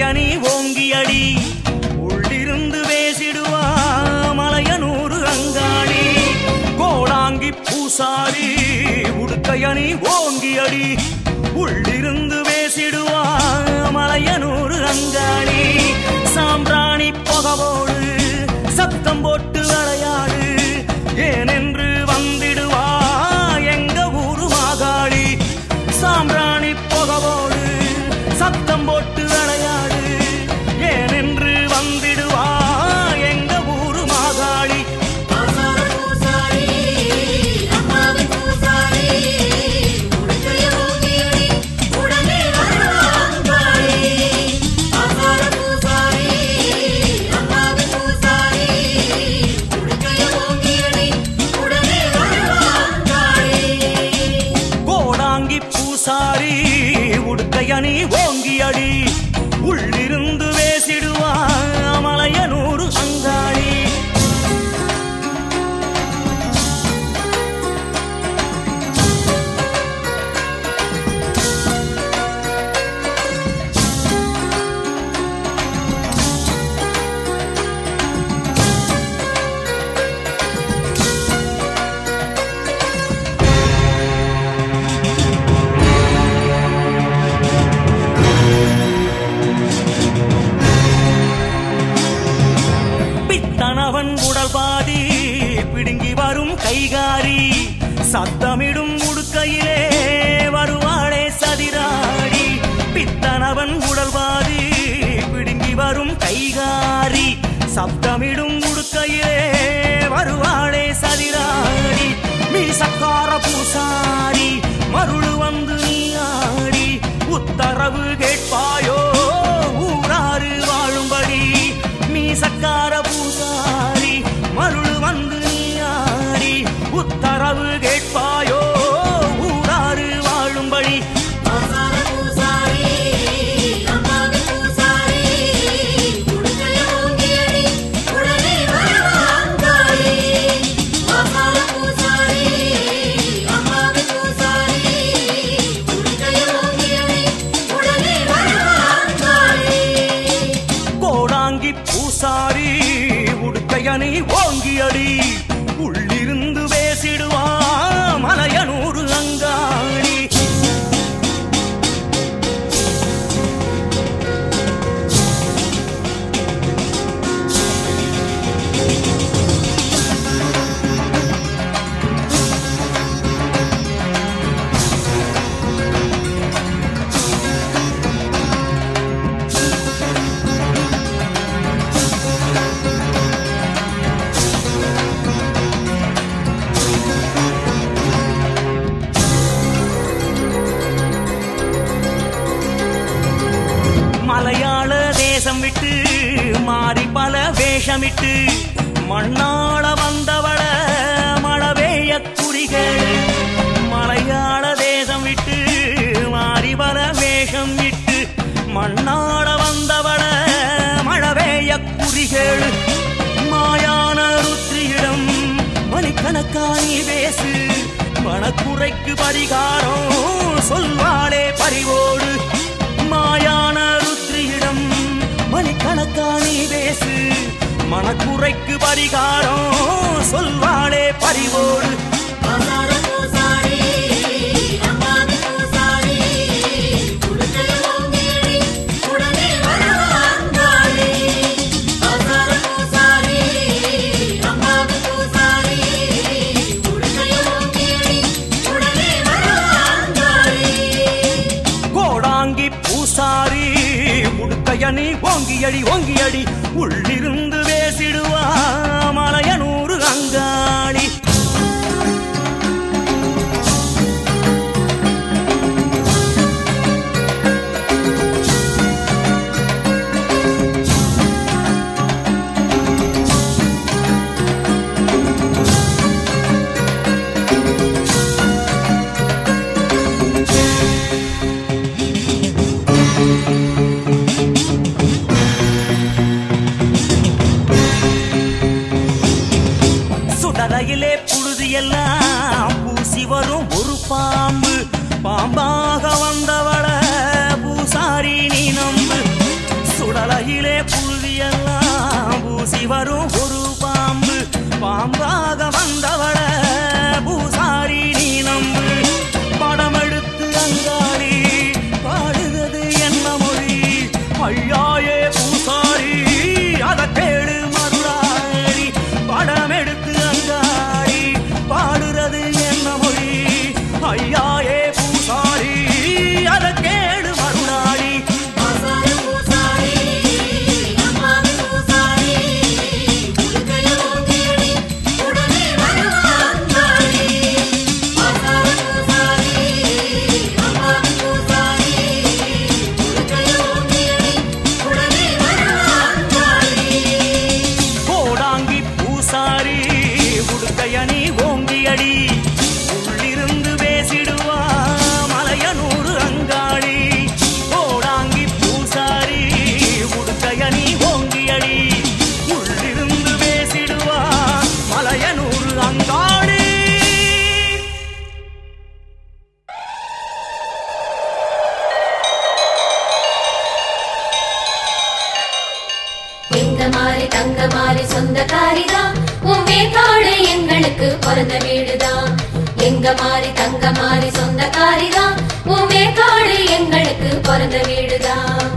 உடுக்கையணி ஓங்கியடி உள்ளிருந்து பேசிடுவா மலையனூறு அங்காளி கோடாங்கி பூசாரி உடுக்கையணி ஓங்கியடி உள்ளிருந்து பேசிடுவா மலையனூறு அங்காளி சாம்பிராணி புகவோடு சத்தம் போட்டு விளையாடு ஏனென்று வந்திடுவா எங்க ஊரு மாகாளி சாம்பிராணி புகவோடு சத்தம் போட்டு விளையாடு ஏனென்று வந்திடுவா எங்க ஊரு மாகாளி பூசாரி உடுக்கையணி ஓங்கியடி உள்ளிருந்து பேசிடுவா மலையனூறு அங்காளி பித்தனவன் உடல் பாதி பிடுங்கி வரும் கைகாரி சத்தமிடும் உடுக்கையிலே வருவாளே சதிராடி பித்தனவன் உடல் பாதி பிடுங்கி வரும் கைகாரி சத்தமிடும் உடுக்கையிலே வருவாளே சதிராடி மீசக்கார பூசாரி மருளு வந்து நீ ஆடி உத்தரவு கேட்பாயோ ஊராறு வாழும்படி மீசக்கார பூசாரி மருள் வந்து நீயாடி உத்தரவு கேட்பாயோ ஊராறு வாழும்படி பூசாரி உடுக்கையணி ஓங்கியடி உள்ளிருந்து பேசிடுவா மலையனூறு அங்காளி மலையாள தேசம் விட்டு மாறி பல வேஷமிட்டு மண்ணாள வந்தவள மழவேய குறிகள் மலையாள தேசம் விட்டு மாறி பல வேஷம் விட்டு மண்ணாள வந்தவள மழவேய குறிகள் மாயான ருத்ரியிடம் மணிக்கணக்காணி பேசு மனக்குறைக்கு பரிகாரம் சொல்வாளே பறிவோடு மாயான ருத்ரியிடம் மணிக்கணக்காணி பேசு மனக்குறைக்கு பரிகாரம் சொல்வாளே பறிவோடு பூசாரி உடுக்கையணி ஓங்கியடி ஓங்கியடி உள்ளிருந்து பேசிடுவா மலையனூறு அங்காளி சுடலையிலே புழுதி எல்லாம் பூசி வரும் ஒரு பாம்பு பாம்பாக வந்தவள பூசாரி நீ நம்பு சுடலையிலே புழுதியெல்லாம் பூசி வரும் ஒரு பாம்பு பாம்பாக வந்தவள பூசாரி நீ நம்பு படம் எடுத்து அங்காடி பாடுகிறது என்ன மொழி ஐயாயே பூசாரி அத கேடு மருளாடி படம் எடுத்து அங்காடி பாடுறது என்ன மொழி ஐயாயே பூசாரி அத கேடு மருளாடி உள்ளிருந்து பேசிடுவா மலையனூறு அங்காளி கோடாங்கி பூசாரி உடுக்கையணி ஓங்கியடி உள்ளிருந்து பேசிடுவா மலையனூறு அங்காளி எங்க மாறி தங்க மாறி சொந்தக்காரிதான் உமே காடு எங்களுக்கு பிறந்த வீடுதான் எங்க மாறி தங்க மாறி சொந்தக்காரிதான் உமே காடு எங்களுக்கு பிறந்த வீடுதான்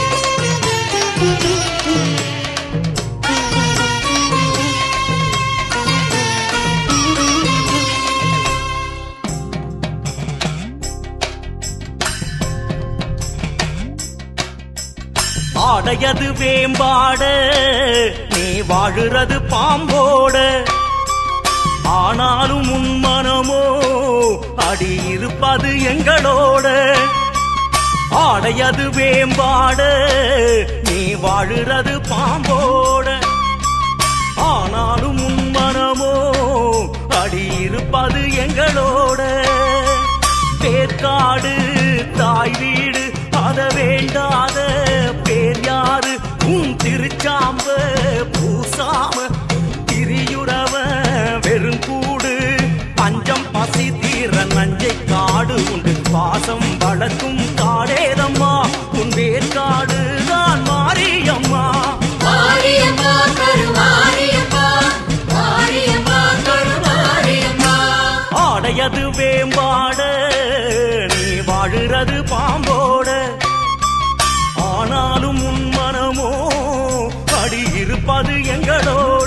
ஆடையது வேம்பாட நீ வாழுறது பாம்போட ஆனாலும் உன் மனமோ அடி இருப்பது எங்களோட ஆடையது வேம்பாட நீ வாழுறது பாம்போட ஆனாலும் உன் மனமோ அடி இருப்பது எங்களோட பேர்காடு தாய் வீடு அத வேண்டாத பேர் யாரு உன் திருச்சாம்ப பூசாம திரியுறவ வெறுங்கூடு பஞ்சம் பசி தீர நஞ்சை காடு உண்டு பாசம் வளர்க்கும் காடேதம்மா உன் வேர்காடு தான் மாரியம்மா மாரியம்மா கருமாரியம்மா மாரியம்மா கருமாரியம்மா ஆடையது வேம்பாட நீ வாழுறது பாம்போட ஆனாலும் உன் மனமோ அடி இருப்பது எங்களோட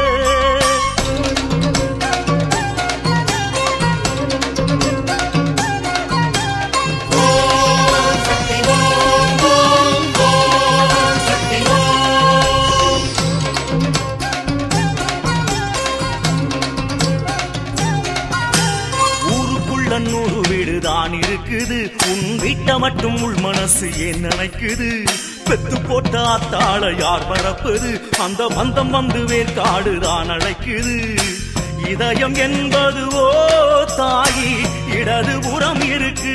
ஊருக்குள்ள 100 வீடுதான் இருக்குது உன் வீட்டை மட்டும் உள் மனசு ஏன் நினைக்குது பெத்து போட்ட அத்தாள யார் மறப்பது அந்த பந்தம் வந்து வேர்காடுதான் அழைக்குது இதயம் என்பது ஓ தாயி இடதுபுறம் இருக்கு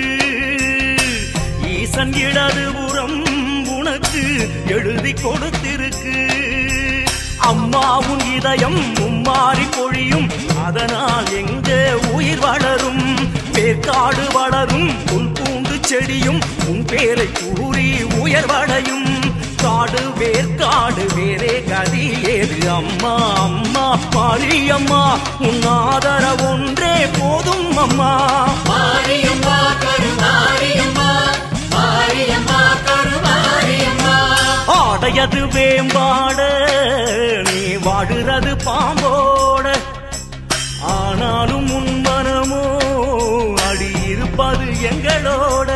ஈசன் இடதுபுறம் உனக்கு எழுதி கொடுத்திருக்கு அம்மா உன் இதயம் மும்மாறி பொழியும் அதனால் எங்க உயிர் வளரும் வேர்காடு வளரும் உன் பூண்டு செடியும் உன் பேரை கூறி உயர்வடையும் காடு வேர்காடு வேறே கதி ஏது அம்மா அம்மா மாரியம்மா உன் ஆதரவு ஒன்றே போதும் அம்மா மாரியம்மா கருமாரியம்மா மாரியம்மா கருமாரியம்மா ஆடையது வேம்பாட நீ வாடுறது பாம்போட ஆனாலும் உன் மனமோ அடி இருப்பது எங்களோட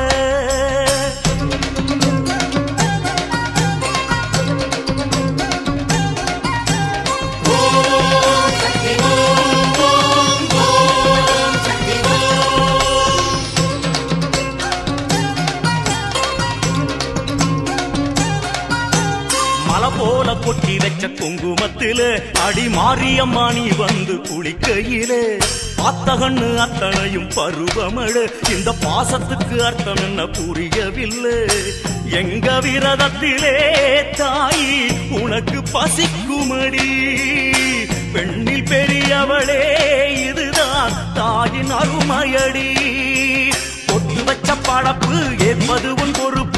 மலை போல கொட்டி வச்ச குங்குமத்தில அடி மாரியம்மா நீ வந்து குளிக்கையிலே பார்த்த கண்ணு அத்தனையும் பருவமழை இந்த பாசத்துக்கு அர்த்தம் என்ன புரியவில்லை எங்க விரதத்திலே தாயி உனக்கு பசிக்குமடி பெண்ணில் பெரியவளே இதுதான் தாயின் அருமையடி பொட்டு வச்ச பழப்பு ஏற்பது உன் பொறுப்பு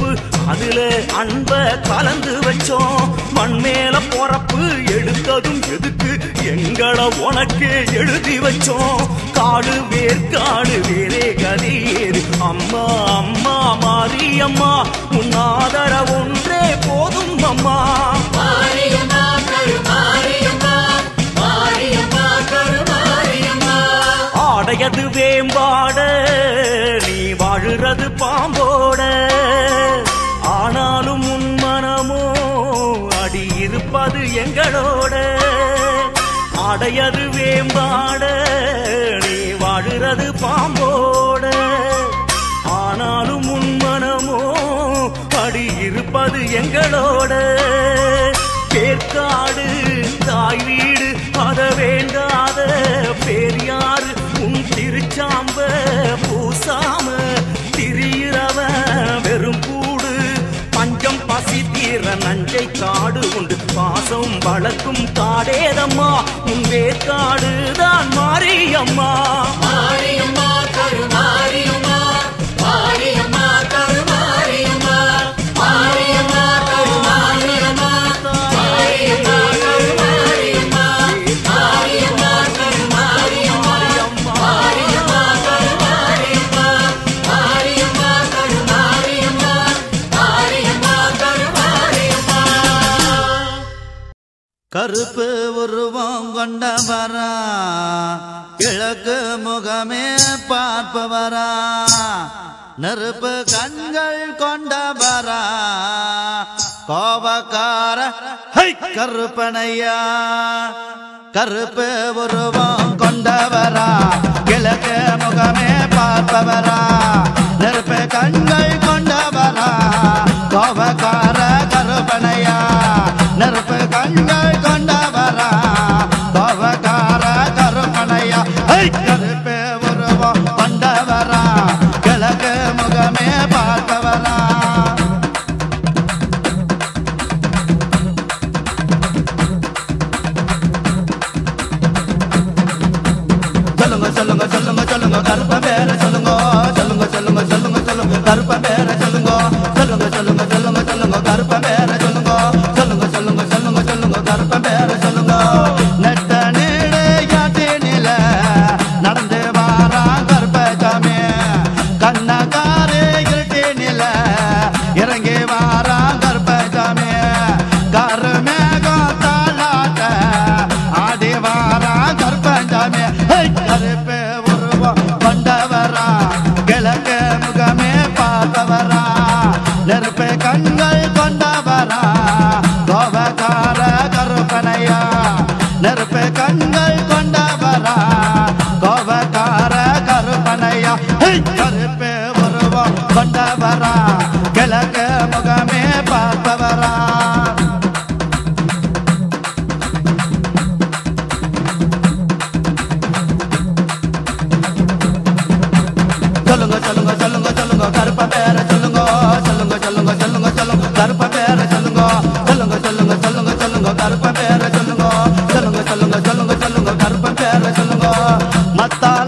அதுல அன்ப கலந்து வச்சோம். மண் மேல பொறப்பு எடுத்ததும் எதுக்கு எங்களை உனக்கே எழுதி வச்சோம். காடு வேர்க்காடு வேறே கதியேது அம்மா அம்மா மாரியம்மா உன் ஆதரவு ஒன்றே போதும் அம்மா. மாரியம்மா கருமாரியம்மா மாரியம்மா கருமாரியம்மா. ஆடையது வேம்பாட நீ வாழுறது பாம்போட. ஆனாலும் உன் மனமோ அடி இருப்பது எங்களோட. ஆடையது வேம்பாட நீ வாழுறது பாம்போட. ஆனாலும் உன் மனமோ அடி இருப்பது எங்களோட. கேட்காடு தாய் வீடு அத வேண்டாத பேர் யாரு உன் திருச்சாம்ப பூசாம திரியிறவ வெறும் கூடு. பஞ்சம் பசி தீர நஞ்சை காடு உண்டு பாசம் வளர்க்கும் காடேதம்மா உன் வேற்காடு தான் மாரியம்மா. மாரியம்மா கருமாரியம்மா மாரியம்மா கருமாரியம்மா மாரியம்மா கருமாரியம்மா மாரியம்மா கருமாரியம்மா மாரியம்மா கருமாரியம்மா மாரியம்மா கருமாரியம்மா மாரியம்மா கருமாரியம்மா மாரியம்மா கருமாரியம்மா. கருப்பு உருவம் கொண்டவரா கிழக்கு முகமே பார்ப்பவரா. நெருப்பு கண்கள் கொண்டவரா கோபக்கார கருப்பனையா. கருப்பு உருவம் கொண்டவரா கிழக்கு முகமே பார்ப்பவரா. நெருப்பு கண்கள் கொண்டவரா கோபக்கார கருப்பனையா. நெருப்பு கண்கள் கொண்டவரா கோபக்கார கருப்பனையா. கருப்பு உருவம் கொண்டவரா கிழக்கு முகமே பார்ப்பவரா. சொல்லுங்க சொல்லுங்க சொல்லுங்க சொல்லுங்க கருப்ப பேர சொல்லுங்க. சொல்லுங்க சொல்லுங்க சொல்லுங்க சொல்லுங்க கருப்ப பேர சொல்லுங்க. சொல்லுங்க சொல்லுங்க சொல்லுங்க சொல்லுங்க கருப்ப பேர சொல்லுங்க. சொல்லுங்க சொல்லுங்க சொல்லுங்க சொல்லுங்க கருப்ப பேர சொல்லுங்க. நெட்ட நீடு யாட்டி நில நடந்து வாரா கருப்பசாமி. கண்ணக்காரு இருட்டி நில இறங்கி வாரா கருப்பசாமி. கரு மேகம் தாளாட்ட ஆடி வாரா கருப்பசாமி. கருப்பு உருவம் கொண்டவரா கிழக்கு முகமே பார்த்தவரா. நெருப்பு கண்கள் கொண்டவரா கோபக்கார கருப்பனையா. நெருப்பு கண்கள் கொண்டவரா கோபக்கார கருப்பனையா. கருப்பு உருவம் கொண்டவரா கிழக்கு முகமே பார்த்தவரா. சொல்லுங்க சொல்லுங்க சொல்லுங்க சொல்லுங்க கருப்ப பேர சொல்லுங்க. சொல்லுங்க சொல்லுங்க சொல்லுங்க சொல்லுங்க கருப்ப பேர சொல்லுங்க. சொல்லுங்க சொல்லுங்க சொல்லுங்க சொல்லுங்க கருப்ப பேர சொல்லுங்க. சொல்லுங்க சொல்லுங்க சொல்லுங்க சொல்லுங்க கருப்ப பேர சொல்லுங்க. மத்தா